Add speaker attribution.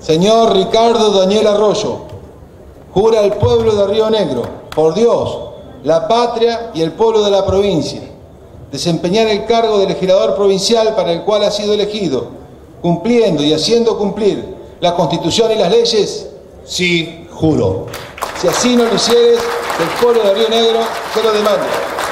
Speaker 1: Señor Ricardo Daniel Arroyo, jura al pueblo de Río Negro, por Dios, la patria y el pueblo de la provincia, desempeñar el cargo de legislador provincial para el cual ha sido elegido, cumpliendo y haciendo cumplir la Constitución y las leyes.
Speaker 2: Sí, juro.
Speaker 1: Si así no lo hicieres, el pueblo de Río Negro se lo demanda.